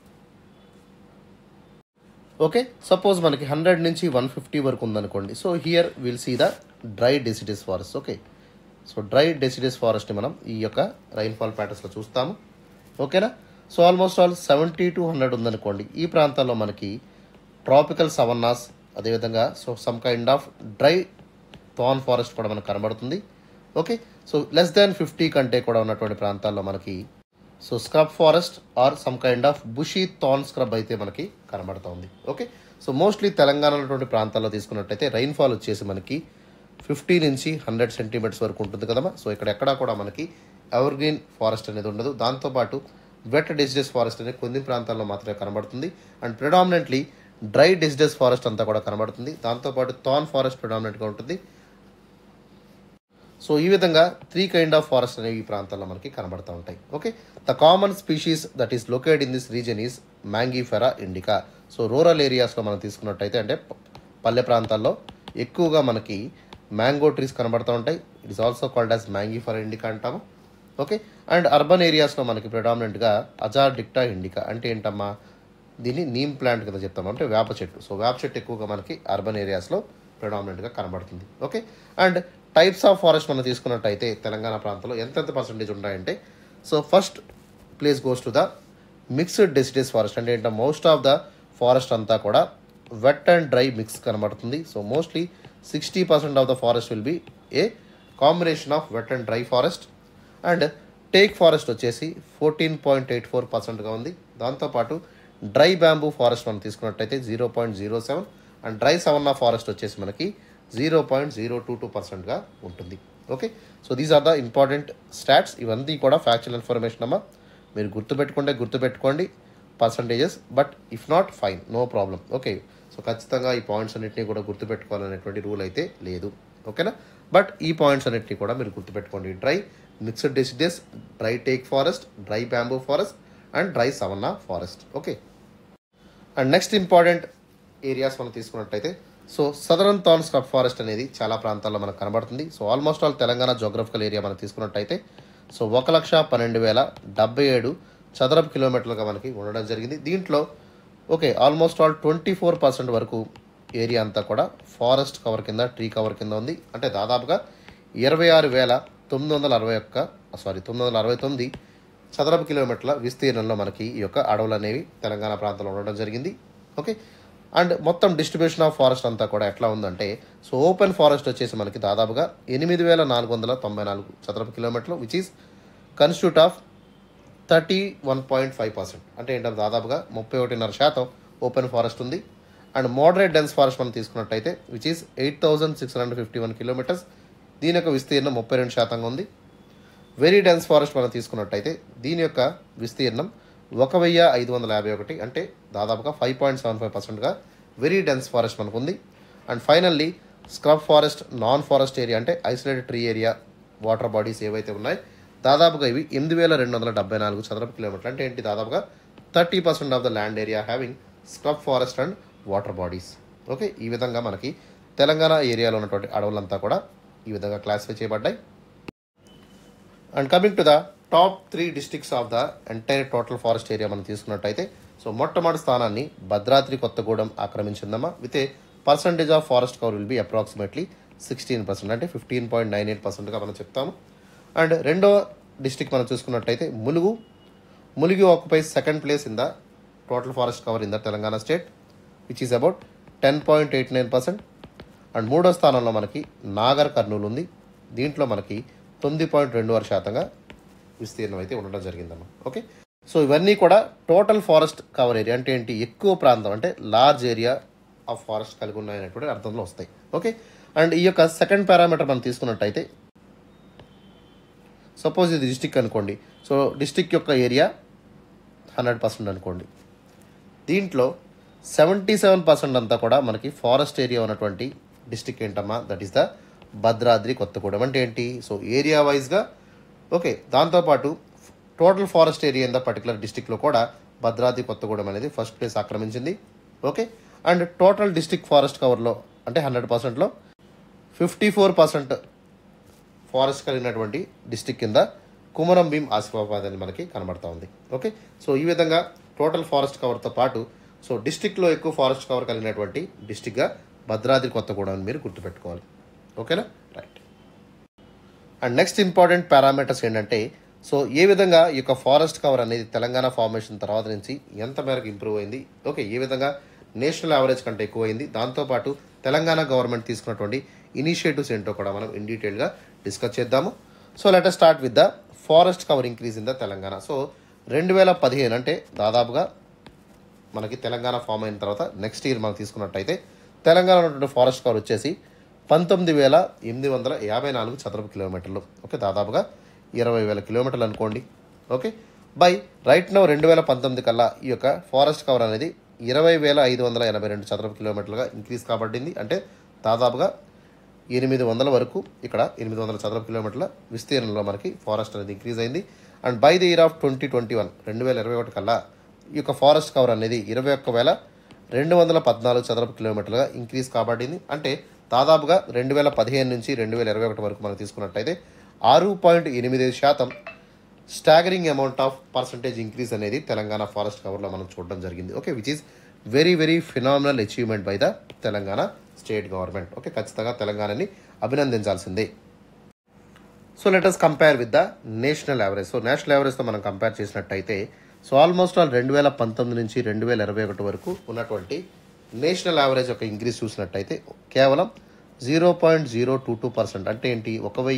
ఓకే, సపోజ్ మనకి 100 నుంచి 150 వరకు ఉందనుకోండి. So here will see the dry deciduous forest. Okay, so dry deciduous ఫారెస్ట్ని మనం ఈ యొక్క రైన్ఫాల్ ప్యాటర్న్స్లో చూస్తాము. ఓకేనా. సో ఆల్మోస్ట్ ఆల్ 70 to 100 ఉందనుకోండి. ఈ ప్రాంతాల్లో మనకి ట్రాపికల్ సవన్నాస్, అదేవిధంగా so some kind of dry thorn forest కూడా మనకు కనబడుతుంది. ఓకే, సో లెస్ దాన్ 50 కంటే కూడా ఉన్నటువంటి ప్రాంతాల్లో మనకి so scrub forest or some kind of bushy thorn scrub అయితే మనకి కనబడుతుంది. ఓకే, సో మోస్ట్లీ తెలంగాణలో ఉన్నటువంటి ప్రాంతాల్లో తీసుకున్నట్టయితే రైన్ఫాల్ వచ్చేసి మనకి 50 నుంచి 100 సెంటీమీటర్స్ వరకు ఉంటుంది కదమ్మా. సో ఇక్కడ ఎక్కడా కూడా మనకి ఎవర్ గ్రీన్ ఫారెస్ట్ అనేది ఉండదు. దాంతోపాటు వెట్ డెసిడస్ ఫారెస్ట్ అనేది కొన్ని ప్రాంతాల్లో మాత్రమే కనబడుతుంది. And predominantly dry deciduous forest అంతా కూడా కనబడుతుంది. దాంతోపాటు థాన్ ఫారెస్ట్ ప్రిడామినెంట్గా ఉంటుంది. సో ఈ విధంగా 3 కైండ్ ఆఫ్ ఫారెస్ట్ అనేవి ఈ ప్రాంతాల్లో మనకి కనబడుతూ ఉంటాయి. Okay, the common species that is located in this region is Mangifera indica. So rural ఏరియాస్లో మనం తీసుకున్నట్టయితే అంటే పల్లె ప్రాంతాల్లో ఎక్కువగా మనకి మ్యాంగో ట్రీస్ కనబడుతూ ఉంటాయి. It is also called as Mangifera indica అంటాము. ఓకే, అండ్ అర్బన్ ఏరియాస్లో మనకి ప్రిడామినెంట్గా అజార్డిక్టా ఇండికా అంటే ఏంటమ్మా, దీన్ని నీమ్ ప్లాంట్ కింద చెప్తాము, అంటే వేప చెట్టు. సో వేప చెట్టు ఎక్కువగా మనకి అర్బన్ ఏరియాస్లో ప్రిడామినెంట్గా కనబడుతుంది. Okay, and types of forest మనం తీసుకున్నట్టయితే తెలంగాణ ప్రాంతంలో ఎంతెంత పర్సంటేజ్ ఉంటాయంటే, so first place goes to the mixed deciduous forest. అంటే ఏంటంటే మోస్ట్ ఆఫ్ ద ఫారెస్ట్ అంతా కూడా వెట్ అండ్ డ్రై మిక్స్ కనబడుతుంది. So mostly 60% of the forest will be a combination of wet and dry forest. And teak forest వచ్చేసి 14.84%గా ఉంది. దాంతోపాటు dry bamboo forest మనం తీసుకున్నట్టయితే 0.07 అండ్ డ్రై సవన్నా ఫారెస్ట్ వచ్చేసి మనకి 0.022%గా ఉంటుంది. Okay, so these are the important stats. ఇవన్నీ కూడా ఫ్యాక్చువల్ ఇన్ఫర్మేషన్ అమ్మా. మీరు గుర్తుపెట్టుకోండి percentages, but if not fine, no problem. Okay, so ఖచ్చితంగా ఈ పాయింట్స్ అన్నింటినీ కూడా గుర్తుపెట్టుకోవాలనేటువంటి రూల్ అయితే లేదు. ఓకేనా, బట్ ఈ పాయింట్స్ అన్నింటినీ కూడా మీరు గుర్తుపెట్టుకోండి. Dry mixed deciduous, dry teak forest, dry bamboo forest and dry savanna forest. Okay, and next important areas మనం తీసుకున్నట్టయితే so southern thorn scrub forest అనేది చాలా ప్రాంతాల్లో మనకు కనబడుతుంది. So almost all Telangana geographical area మనం తీసుకున్నట్టయితే సో 1,12,077 చదరపు కిలోమీటర్లుగా మనకి ఉండడం జరిగింది. దీంట్లో ఓకే ఆల్మోస్ట్ ఆల్ 24% వరకు ఏరియా అంతా కూడా ఫారెస్ట్ కవర్ కింద, ట్రీ కవర్ కింద ఉంది. అంటే దాదాపుగా 26,969 చదరపు కిలోమీటర్ల విస్తీర్ణంలో మనకి ఈ యొక్క అడవులు అనేవి తెలంగాణ ప్రాంతంలో ఉండడం జరిగింది. ఓకే, అండ్ మొత్తం డిస్ట్రిబ్యూషన్ ఆఫ్ ఫారెస్ట్ అంతా కూడా ఎట్లా ఉందంటే సో ఓపెన్ ఫారెస్ట్ వచ్చేసి మనకి దాదాపుగా 8,494 చదరపు కిలోమీటర్లు, విచ్ ఈస్ కన్స్టిట్యూట్ ఆఫ్ 31.5%. అంటే ఏంటంటే దాదాపుగా 31.5% ఓపెన్ ఫారెస్ట్ ఉంది. అండ్ మోడరేట్ డెన్స్ ఫారెస్ట్ మనం తీసుకున్నట్టయితే విచ్ ఈస్ 8,651 కిలోమీటర్స్, దీని యొక్క విస్తీర్ణం 32% ఉంది. వెరీ డెన్స్ ఫారెస్ట్ మనం తీసుకున్నట్టయితే దీని యొక్క విస్తీర్ణం 1,551, అంటే దాదాపుగా 5.75%గా వెరీ డెన్స్ ఫారెస్ట్ మనకు ఉంది. And finally scrub forest, non forest area అంటే isolated tree area, water bodies ఏవైతే ఉన్నాయో దాదాపుగా ఇవి 8,274 చదరపు కిలోమీటర్లు. అంటే ఏంటి, దాదాపుగా 30% of the land area having scrub forest and water bodies. Okay, ఈ విధంగా మనకి తెలంగాణ ఏరియాలో ఉన్నటువంటి అడవులంతా కూడా ఈ విధంగా క్లాసిఫై చేయబడ్డాయి. And coming to the top 3 districts of the entire total forest area మనం తీసుకున్నట్టయితే సో మొట్టమొదటి స్థానాన్ని భద్రాద్రి కొత్తగూడెం ఆక్రమించిందమ్మా. With a percentage of forest cover will be approximately 16%, అంటే 15.98%గా మనం చెప్తాము. అండ్ రెండో డిస్ట్రిక్ట్ మనం చూసుకున్నట్టయితే Mulugu occupies second place in the total forest cover in the Telangana state, which is about 10.89%. అండ్ మూడో స్థానంలో మనకి నాగర్ కర్నూలు ఉంది. దీంట్లో మనకి 9.26%గా విస్తీర్ణం అయితే ఉండడం జరిగిందమ్మా. ఓకే, సో ఇవన్నీ కూడా టోటల్ ఫారెస్ట్ కవర్ ఏరియా అంటే ఏంటి, ఎక్కువ ప్రాంతం అంటే లార్జ్ ఏరియా ఆఫ్ ఫారెస్ట్ కలిగి ఉన్నాయనేటువంటి అర్థంలో వస్తాయి. ఓకే, అండ్ ఈ యొక్క సెకండ్ పారామీటర్ మనం తీసుకున్నట్టయితే సపోజ్ ఇది డిస్టిక్ అనుకోండి. సో డిస్టిక్ యొక్క ఏరియా 100% అనుకోండి. దీంట్లో 77% అంతా కూడా మనకి ఫారెస్ట్ ఏరియా ఉన్నటువంటి డిస్టిక్ ఏంటమ్మా, that is the Bhadradri Kothagudem. అంటే ఏంటి, సో ఏరియా వైజ్గా ఓకే. దాంతోపాటు total forest area in the particular డిస్టిక్లో కూడా భద్రాద్రి కొత్తగూడెం అనేది ఫస్ట్ ప్లేస్ ఆక్రమించింది. Okay, and total district forest కవర్లో అంటే 100%లో 54% ఫారెస్ట్ కలిగినటువంటి డిస్టిక్ కింద కుమరం భీం ఆసిఫాబాద్ అని మనకి కనబడతా ఉంది. ఓకే, సో ఈ విధంగా టోటల్ ఫారెస్ట్ కవర్తో పాటు సో డిస్టిక్లో ఎక్కువ ఫారెస్ట్ కవర్ కలిగినటువంటి డిస్టిక్గా భద్రాద్రి కొత్తగూడెం అని మీరు గుర్తుపెట్టుకోవాలి. ఓకేనా, right. And next important parameters ఏంటంటే సో ఏ విధంగా ఈ యొక్క ఫారెస్ట్ కవర్ అనేది తెలంగాణ ఫార్మేషన్ తర్వాత నుంచి ఎంత మేరకు ఇంప్రూవ్ అయింది, ఓకే, ఏ విధంగా నేషనల్ యావరేజ్ కంటే ఎక్కువైంది, దాంతోపాటు తెలంగాణ గవర్నమెంట్ తీసుకున్నటువంటి ఇనిషియేటివ్స్ ఏంటో కూడా మనం ఇన్ డీటెయిల్గా డిస్కస్ చేద్దాము. So let us start with the forest cover increase in the Telangana. So 2015 అంటే దాదాపుగా మనకి తెలంగాణ ఫామ్ అయిన తర్వాత నెక్స్ట్ ఇయర్ మనం తీసుకున్నట్టయితే తెలంగాణలో ఉన్నటువంటి ఫారెస్ట్ కవర్ వచ్చేసి 19,854 చదరపు కిలోమీటర్లు. ఓకే, దాదాపుగా 20,000 కిలోమీటర్లు అనుకోండి. ఓకే, బై రైట్ నౌ 2019 కల్లా ఈ యొక్క ఫారెస్ట్ కవర్ అనేది 20,582 చదరపు కిలోమీటర్లుగా ఇంక్రీజ్ కాబడింది. అంటే దాదాపుగా 800 వరకు ఇక్కడ 800 చదరపు కిలోమీటర్ల విస్తీర్ణంలో మనకి ఫారెస్ట్ అనేది ఇంక్రీజ్ అయింది. And by the year of 2021 కల్లా ఈ యొక్క ఫారెస్ట్ కవర్ అనేది 21,214 చదరపు కిలోమీటర్లుగా ఇంక్రీజ్ కాబడింది. అంటే దాదాపుగా 2015 నుంచి 2021 వరకు మనం తీసుకున్నట్టయితే 6.85% staggering amount of percentage increase అనేది తెలంగాణ ఫారెస్ట్ కవర్లో మనం చూడడం జరిగింది. Okay, which is very very phenomenal achievement by the Telangana state government. Okay, ఖచ్చితంగా తెలంగాణని అభినందించాల్సిందే. So let us compare with the national average. So national యావరేజ్తో మనం కంపేర్ చేసినట్టయితే సో ఆల్మోస్ట్ ఆల్ 2019 నుంచి 2021 వరకు ఉన్నటువంటి నేషనల్ యావరేజ్ యొక్క ఇంక్రీజ్ చూసినట్టయితే కేవలం 0.022%. అంటే ఏంటి,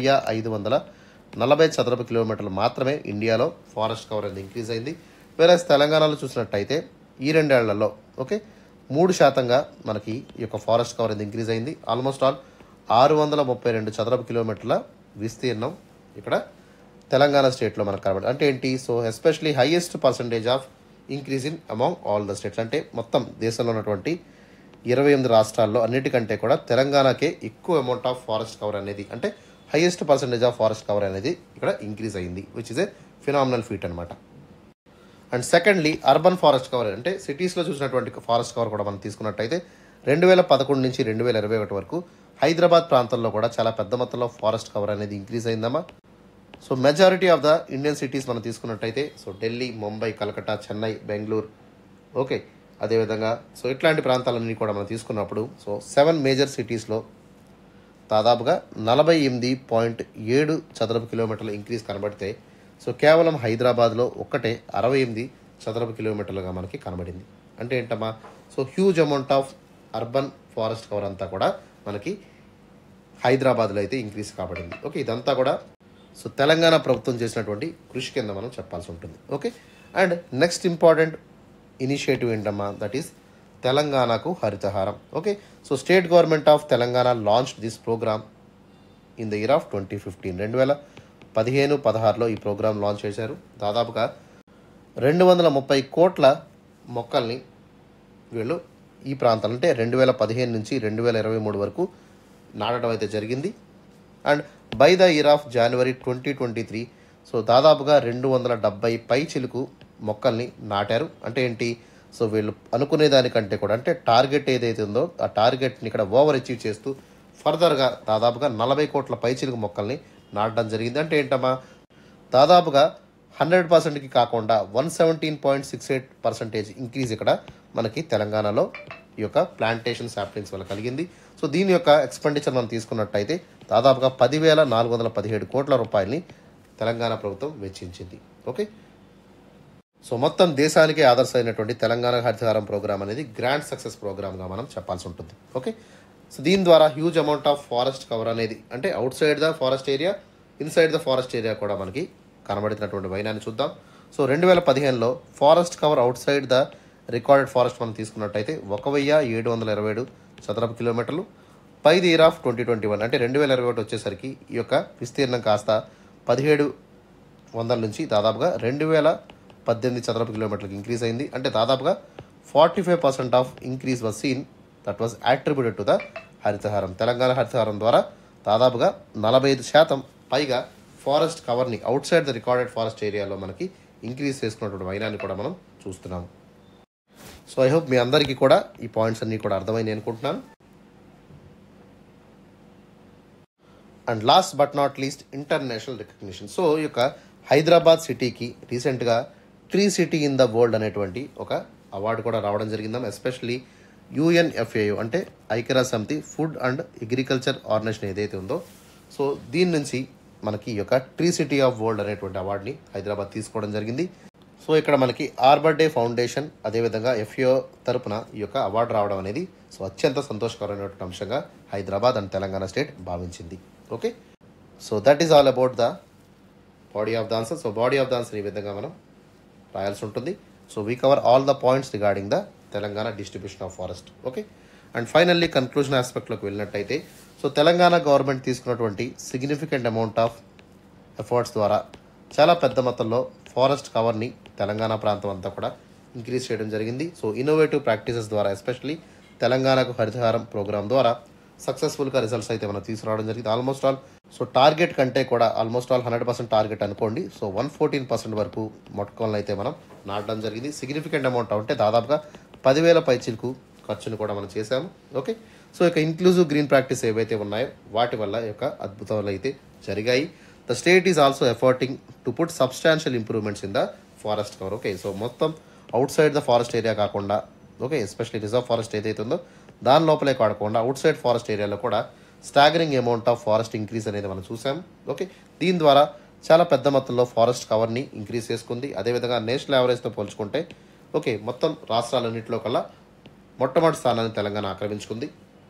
1,540 చదరపు కిలోమీటర్లు మాత్రమే ఇండియాలో ఫారెస్ట్ కవర్ అనేది ఇంక్రీజ్ అయింది. వేరే తెలంగాణలో చూసినట్టయితే ఈ 2 ఏళ్లలో ఓకే 3% మనకి ఈ యొక్క ఫారెస్ట్ కవర్ అనేది ఇంక్రీజ్ అయింది. ఆల్మోస్ట్ ఆల్ 632 చదరపు కిలోమీటర్ల విస్తీర్ణం ఇక్కడ తెలంగాణ స్టేట్లో మనకు కనబడి. అంటే ఏంటి, so especially highest percentage of increase in among all the states. అంటే మొత్తం దేశంలో ఉన్నటువంటి 28 రాష్ట్రాల్లో అన్నిటికంటే కూడా తెలంగాణకే ఎక్కువ అమౌంట్ ఆఫ్ ఫారెస్ట్ కవర్ అనేది, అంటే highest percentage of forest cover అనేది ఇక్కడ ఇంక్రీజ్ అయింది, which is a phenomenal feat అనమాట. And secondly urban forest cover అంటే సిటీస్లో చూసినటువంటి ఫారెస్ట్ కవర్ కూడా మనం తీసుకున్నట్టయితే 2011 నుంచి 2021 వరకు హైదరాబాద్ ప్రాంతంలో కూడా చాలా పెద్ద మొత్తంలో ఫారెస్ట్ కవర్ అనేది ఇంక్రీజ్ అయిందమ్మా. So majority of the Indian cities మనం తీసుకున్నట్టయితే సో ఢిల్లీ, ముంబై, కలకత్తా, చెన్నై, బెంగళూరు, ఓకే, అదేవిధంగా సో ఇట్లాంటి ప్రాంతాలన్నీ కూడా మనం తీసుకున్నప్పుడు సో 7 మేజర్ సిటీస్లో దాదాపుగా 48.7 చదరపు కిలోమీటర్ల ఇంక్రీజ్ కనబడితే సో కేవలం హైదరాబాద్లో ఒక్కటే 68 చదరపు కిలోమీటర్లుగా మనకి కనబడింది. అంటే ఏంటమ్మా, so huge amount of urban forest cover అంతా కూడా మనకి హైదరాబాద్లో అయితే ఇంక్రీజ్ కాబడింది. ఓకే, ఇదంతా కూడా సో తెలంగాణ ప్రభుత్వం చేసినటువంటి కృషి కింద మనం చెప్పాల్సి ఉంటుంది. Okay, and next important initiative ఏంటమ్మా, దట్ ఈస్ తెలంగాణకు Harithaharam. Okay, so state government of Telangana launched this program in the year of 2015. 2015-16లో ఈ ప్రోగ్రామ్ లాంచ్ చేశారు. దాదాపుగా 230 కోట్ల మొక్కల్ని వీళ్ళు ఈ ప్రాంతాలు అంటే 2015 నుంచి 2023 వరకు నాటడం అయితే జరిగింది. And by the year of January 2023 so దాదాపుగా 270 పై చిలుకు మొక్కల్ని నాటారు. అంటే ఏంటి, సో వీళ్ళు అనుకునే దానికంటే కూడా అంటే టార్గెట్ ఏదైతే ఉందో ఆ టార్గెట్ని ఇక్కడ ఓవర్ అచీవ్ చేస్తూ ఫర్దర్గా దాదాపుగా 40 కోట్ల పై చిలుకు మొక్కల్ని నాటడం జరిగింది. అంటే ఏంటమ్మా, దాదాపుగా 100%కి కాకుండా 117.68% ఇంక్రీజ్ ఇక్కడ మనకి తెలంగాణలో ఈ యొక్క ప్లాంటేషన్ సాప్లింగ్స్ వల్ల కలిగింది. సో దీని యొక్క ఎక్స్పెండిచర్ మనం తీసుకున్నట్టయితే దాదాపుగా 10,417 కోట్ల రూపాయలని తెలంగాణ ప్రభుత్వం వెచ్చించింది. ఓకే, సో మొత్తం దేశానికే ఆదర్శమైనటువంటి తెలంగాణ హరితహారం ప్రోగ్రామ్ అనేది గ్రాండ్ సక్సెస్ ప్రోగ్రామ్గా మనం చెప్పాల్సి ఉంటుంది. ఓకే, సో దీని ద్వారా huge amount of forest cover అనేది అంటే outside the forest area, inside the forest area కూడా మనకి కనబడుతున్నటువంటి వైనాన్ని చూద్దాం. సో 2015లో forest cover outside the recorded forest మనం తీసుకున్నట్టయితే 1,727 చదరపు కిలోమీటర్లు. బై ది ఇయర్ ఆఫ్ 2021 అంటే 2021 వచ్చేసరికి ఈ యొక్క విస్తీర్ణం కాస్త 1,700 నుంచి దాదాపుగా 2,018 చదరపు కిలోమీటర్లకు ఇంక్రీజ్ అయింది. అంటే దాదాపుగా 45% of increase was seen that was attributed to the Harithaharam. Telangana Harithaharam ద్వారా దాదాపుగా 45% పైగా ఫారెస్ట్ కవర్ని outside the recorded forest ఏరియాలో మనకి ఇంక్రీజ్ చేసుకున్నటువంటి వైనాన్ని కూడా మనం చూస్తున్నాము. సో ఐ హోప్ మీ అందరికీ కూడా ఈ పాయింట్స్ అన్నీ కూడా అర్థమైంది అనుకుంటున్నాను. And last but not least international recognition. So ఈ యొక్క హైదరాబాద్ సిటీకి రీసెంట్గా tree city in the world అనేటువంటి ఒక అవార్డు కూడా రావడం జరిగిందాం. ఎస్పెషల్లీ యుఎన్ఎఫ్ఏయు అంటే ఐక్యరాజ్య సమితి ఫుడ్ అండ్ అగ్రికల్చర్ ఆర్గనైజేషన్ ఏదైతే ఉందో, సో దీని నుంచి మనకి ఈ యొక్క ట్రీ సిటీ ఆఫ్ వరల్డ్ అనేటువంటి అవార్డుని హైదరాబాద్ తీసుకోవడం జరిగింది. సో ఇక్కడ మనకి ఆర్బర్ డే ఫౌండేషన్ అదేవిధంగా ఎఫ్ఏఓ తరపున ఈ యొక్క అవార్డు రావడం అనేది సో అత్యంత సంతోషకరమైనటువంటి అంశంగా హైదరాబాద్ అండ్ తెలంగాణ స్టేట్ భావించింది. Okay, so that is all about the body of the answer. So body of the answer ఈ విధంగా మనం రాయాల్సి ఉంటుంది. So we cover all the points regarding the Telangana distribution of forest. Okay, and finally conclusion ఆస్పెక్ట్లోకి వెళ్ళినట్టయితే, so Telangana government తీసుకున్నటువంటి significant amount of efforts ద్వారా చాలా పెద్ద మొత్తంలో ఫారెస్ట్ కవర్ని తెలంగాణ ప్రాంతం అంతా కూడా ఇంక్రీజ్ చేయడం జరిగింది. సో ఇన్నోవేటివ్ ప్రాక్టీసెస్ ద్వారా ఎస్పెషల్లీ తెలంగాణకు హరితహారం ప్రోగ్రామ్ ద్వారా సక్సెస్ఫుల్గా రిజల్ట్స్ అయితే మనం తీసుకురావడం జరిగింది. ఆల్మోస్ట్ ఆల్ సో టార్గెట్ కంటే కూడా ఆల్మోస్ట్ ఆల్ 100% టార్గెట్ అనుకోండి. సో 114% వరకు మొక్కలను అయితే మనం నాటడం జరిగింది. సిగ్నిఫికెంట్ అమౌంట్ అంటే దాదాపుగా 10,000 పైచీలకు ఖర్చును కూడా మనం చేశాము. ఓకే, సో ఇక ఇంక్లూజివ్ గ్రీన్ ప్రాక్టీస్ ఏవైతే ఉన్నాయో వాటి వల్ల ఈ యొక్క అద్భుతాలు అయితే జరిగాయి. The state is also efforting to put substantial improvements in the forest cover. Okay, so మొత్తం outside the forest area కాకుండా, ఓకే ఎస్పెషల్లీ రిజర్వ్ ఫారెస్ట్ ఏదైతే ఉందో దాని లోపలే కాకుండా అవుట్ సైడ్ ఫారెస్ట్ ఏరియాలో కూడా staggering amount of forest increase అనేది మనం చూసాం. ఓకే, దీని ద్వారా చాలా పెద్ద మొత్తంలో ఫారెస్ట్ కవర్ని ఇంక్రీజ్ చేసుకుంది. అదేవిధంగా నేషనల్ యావరేజ్తో పోల్చుకుంటే ఓకే మొత్తం రాష్ట్రాలన్నింటిలో కల్లా మొట్టమొదటి స్థానాన్ని తెలంగాణ ఆక్రమించుకుంది.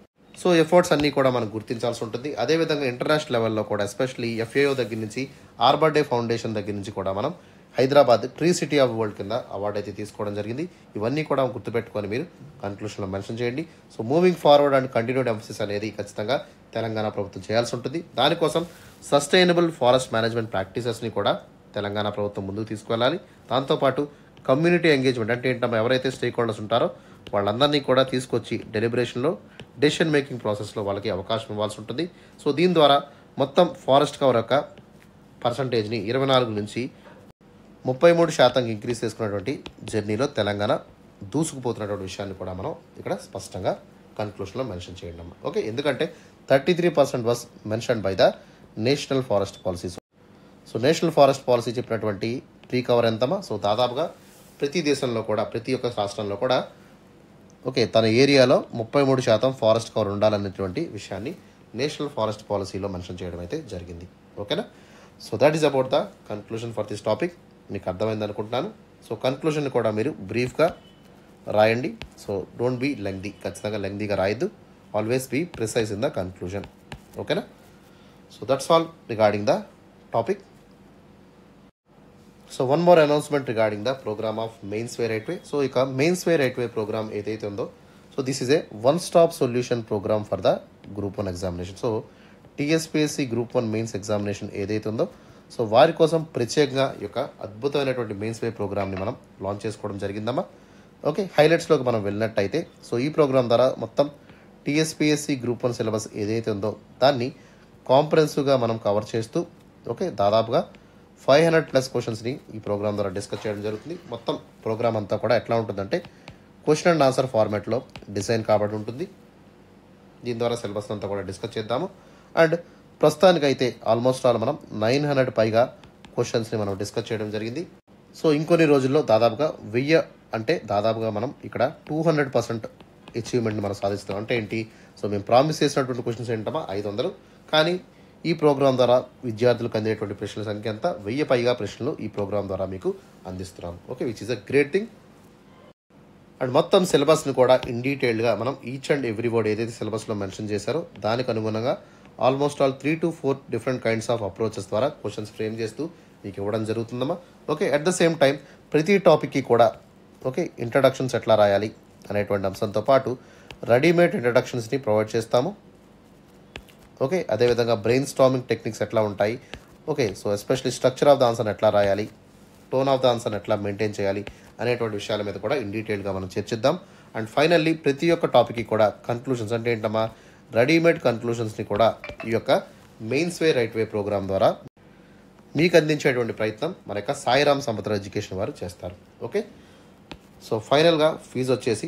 సో ఎఫర్ట్స్ అన్నీ కూడా మనం గుర్తించాల్సి ఉంటుంది. అదేవిధంగా ఇంటర్నేషనల్ లెవెల్లో కూడా ఎస్పెషల్లీ ఎఫ్ఏఓ దగ్గర నుంచి ఆర్బర్ డే ఫౌండేషన్ దగ్గర నుంచి కూడా మనం Hyderabad tree city of world కింద అవార్డు అయితే తీసుకోవడం జరిగింది. ఇవన్నీ కూడా గుర్తుపెట్టుకొని మీరు కన్క్లూషన్లో మెన్షన్ చేయండి. So moving forward and continued emphasis అనేది ఖచ్చితంగా తెలంగాణ ప్రభుత్వం చేయాల్సి ఉంటుంది. దానికోసం సస్టైనబుల్ ఫారెస్ట్ మేనేజ్మెంట్ ప్రాక్టీసెస్ని కూడా తెలంగాణ ప్రభుత్వం ముందుకు తీసుకువెళ్ళాలి. దాంతోపాటు కమ్యూనిటీ ఎంగేజ్మెంట్ అంటే ఏంటమ్మా, ఎవరైతే స్టేక్ హోల్డర్స్ ఉంటారో వాళ్ళందరినీ కూడా తీసుకొచ్చి డెలిబరేషన్లో డెసిషన్ మేకింగ్ ప్రాసెస్లో వాళ్ళకి అవకాశం ఇవ్వాల్సి ఉంటుంది. సో దీని ద్వారా మొత్తం ఫారెస్ట్ కవర్ యొక్క పర్సంటేజ్ని 24 నుంచి 33% ఇంక్రీజ్ చేసుకున్నటువంటి జర్నీలో తెలంగాణ దూసుకుపోతున్నటువంటి విషయాన్ని కూడా మనం ఇక్కడ స్పష్టంగా కన్క్లూషన్లో మెన్షన్ చేయండి అమ్మా. ఓకే, ఎందుకంటే 33% was mention by the national forest policy. So national forest policy చెప్పినటువంటి ట్రీ కవర్ ఎంతమా, సో దాదాపుగా ప్రతి దేశంలో కూడా ప్రతి ఒక్క రాష్ట్రంలో కూడా ఓకే తన ఏరియాలో 33% ఫారెస్ట్ కవర్ ఉండాలనేటువంటి విషయాన్ని నేషనల్ ఫారెస్ట్ పాలసీలో మెన్షన్ చేయడం అయితే జరిగింది. ఓకేనా, so that is about the conclusion for this topic. మీకు అర్థమైంది అనుకుంటున్నాను. సో కన్క్లూషన్ కూడా మీరు బ్రీఫ్గా రాయండి. సో డోంట్ బీ లెంగ్దీ, ఖచ్చితంగా లెంగ్దీగా రాయద్దు. Always be precise in the conclusion. ఓకేనా, so that's all regarding the topic. So one more announcement regarding the program of mains way right way. So ఇక mains way right way program ఏదైతే ఉందో, so this is a one stop solution program for the Group-1 examination. సో TSPSC Group-1 mains examination ఏదైతే ఉందో, so వారి కోసం ప్రత్యేకంగా ఈ యొక్క అద్భుతమైనటువంటి మెయిన్స్ వే ప్రోగ్రామ్ని మనం లాంచ్ చేసుకోవడం జరిగిందమ్మా. ఓకే, హైలైట్స్లోకి మనం వెళ్ళినట్టయితే, సో ఈ ప్రోగ్రామ్ ద్వారా మొత్తం TSPSC Group-1 సిలబస్ ఏదైతే ఉందో దాన్ని కాంప్రహెన్సివ్గా మనం కవర్ చేస్తూ ఓకే దాదాపుగా 500+ క్వశ్చన్స్ని ఈ ప్రోగ్రామ్ ద్వారా డిస్కస్ చేయడం జరుగుతుంది. మొత్తం ప్రోగ్రామ్ అంతా కూడా ఎట్లా ఉంటుందంటే క్వశ్చన్ అండ్ ఆన్సర్ ఫార్మాట్లో డిజైన్ కాబట్టి ఉంటుంది. దీని ద్వారా సిలబస్ అంతా కూడా డిస్కస్ చేద్దాము. అండ్ ప్రస్తుతానికైతే ఆల్మోస్ట్ ఆల్ మనం 900 పైగా క్వశ్చన్స్ని మనం డిస్కస్ చేయడం జరిగింది. సో ఇంకొన్ని రోజుల్లో దాదాపుగా 1000 అంటే దాదాపుగా మనం ఇక్కడ 200% అచీవ్మెంట్ని మనం సాధిస్తాం. అంటే ఏంటి, సో మేము ప్రామిస్ చేసినటువంటి క్వశ్చన్స్ ఏంటమ్మా 500, కానీ ఈ ప్రోగ్రామ్ ద్వారా విద్యార్థులకు అందేటువంటి ప్రశ్నల సంఖ్య అంతా 1000 పైగా ప్రశ్నలు ఈ ప్రోగ్రామ్ ద్వారా మీకు అందిస్తున్నాం. Okay, which is a great thing. And మొత్తం సిలబస్ని కూడా ఇన్ డీటెయిల్డ్గా మనం ఈచ్ అండ్ ఎవ్రీ వర్డ్ ఏదైతే సిలబస్లో మెన్షన్ చేశారో దానికి అనుగుణంగా almost all 3 to 4 different kinds of approaches ద్వారా క్వశ్చన్స్ ఫ్రేమ్ చేస్తూ మీకు ఇవ్వడం జరుగుతుందమ్మా. Okay, at the same time ప్రతి టాపిక్కి కూడా ఓకే ఇంట్రడక్షన్స్ ఎట్లా రాయాలి అనేటువంటి అంశంతో పాటు రెడీమేడ్ ఇంట్రడక్షన్స్ని ప్రొవైడ్ చేస్తాము. ఓకే, అదేవిధంగా బ్రెయిన్ స్టార్మింగ్ టెక్నిక్స్ ఎట్లా ఉంటాయి, okay so especially structure of the answer ఎట్లా రాయాలి, టోన్ ఆఫ్ ద ఆన్సర్ ఎట్లా మెయింటైన్ చేయాలి అనేటువంటి విషయాల మీద కూడా ఇన్ డీటెయిల్గా మనం చర్చిద్దాం. అండ్ ఫైనల్లీ ప్రతి ఒక్క టాపిక్కి కూడా కన్క్లూషన్స్ అంటే ఏంటమ్మా రెడీమేడ్ కన్క్లూషన్స్ని కూడా ఈ యొక్క mains way right way program ద్వారా మీకు అందించేటువంటి ప్రయత్నం మన యొక్క సాయిరామ్ సంపత్ర ఎడ్యుకేషన్ వారు చేస్తారు. ఓకే, సో ఫైనల్గా ఫీజు వచ్చేసి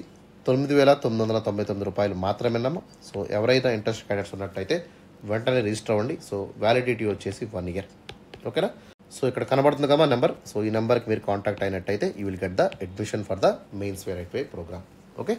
9,999 రూపాయలు మాత్రమేనమ్మా. సో ఎవరైతే ఇంట్రెస్ట్ క్యాండిడేట్స్ ఉన్నట్టయితే వెంటనే రిజిస్టర్ అవ్వండి. సో వ్యాలిడిటీ వచ్చేసి 1 year. ఓకేనా, సో ఇక్కడ కనబడుతుంది కదా నెంబర్. సో ఈ నెంబర్కి మీరు కాంటాక్ట్ అయినట్టయితే you will get the admission for the mains way right way program. Okay,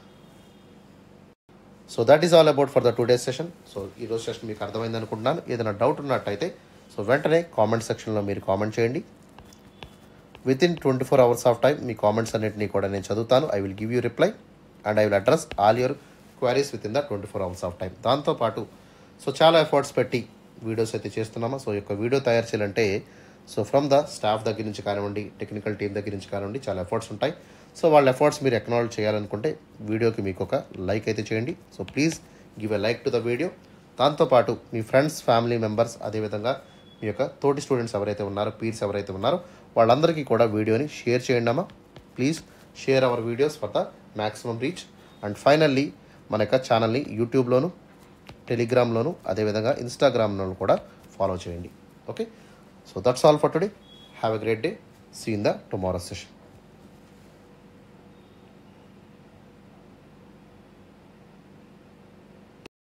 so that is all about for the today's session. సో ఈరోజు సెషన్ మీకు అర్థమైంది అనుకుంటున్నాను. ఏదైనా డౌట్ ఉన్నట్టయితే సో వెంటనే కామెంట్ సెక్షన్లో మీరు కామెంట్ చేయండి. వితిన్ 24 hours ఆఫ్ టైం మీ కామెంట్స్ అన్నింటినీ కూడా నేను చదువుతాను. I will give you reply and I will address all your queries within the 24 hours of time. దాంతోపాటు సో చాలా ఎఫర్ట్స్ పెట్టి వీడియోస్ అయితే చేస్తున్నాము. సో ఈ యొక్క వీడియో తయారు చేయాలంటే సో ఫ్రమ్ ద స్టాఫ్ దగ్గర నుంచి కానివ్వండి, టెక్నికల్ టీం దగ్గర నుంచి కానివ్వండి, చాలా ఎఫర్ట్స్ ఉంటాయి. సో వాళ్ళ ఎఫర్ట్స్ మీరు అక్నాలెడ్జ్ చేయాలనుకుంటే వీడియోకి మీకు ఒక లైక్ అయితే చేయండి. So please give a like to the video. దాంతోపాటు మీ ఫ్రెండ్స్, ఫ్యామిలీ మెంబర్స్, అదేవిధంగా మీ యొక్క తోటి స్టూడెంట్స్ ఎవరైతే ఉన్నారో, పీర్స్ ఎవరైతే ఉన్నారో వాళ్ళందరికీ కూడా వీడియోని షేర్ చేయండి అమ్మా. Please share our videos for the maximum reach. And finally మన యొక్క ఛానల్ని యూట్యూబ్లోను, టెలిగ్రామ్లోను, అదేవిధంగా ఇన్స్టాగ్రామ్లోను కూడా ఫాలో చేయండి. Okay, so that's all for today. Have a great day. See in the tomorrow session.